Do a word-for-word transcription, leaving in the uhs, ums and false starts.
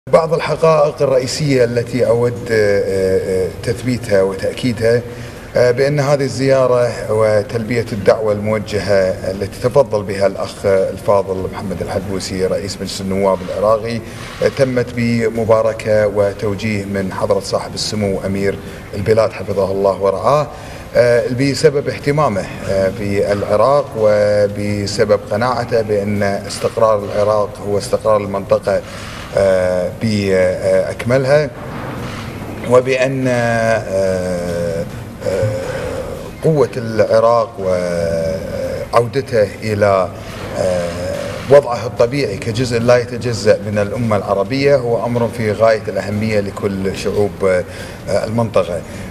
بعض الحقائق الرئيسية التي أود تثبيتها وتأكيدها بأن هذه الزيارة وتلبية الدعوة الموجهة التي تفضل بها الأخ الفاضل محمد الحلبوسي رئيس مجلس النواب العراقي تمت بمباركة وتوجيه من حضرة صاحب السمو أمير البلاد حفظه الله ورعاه، بسبب اهتمامه بالعراق وبسبب قناعته بأن استقرار العراق هو استقرار المنطقة بأكملها، وبأن قوة العراق وعودته إلى وضعه الطبيعي كجزء لا يتجزأ من الأمة العربية هو أمر في غاية الأهمية لكل شعوب المنطقة.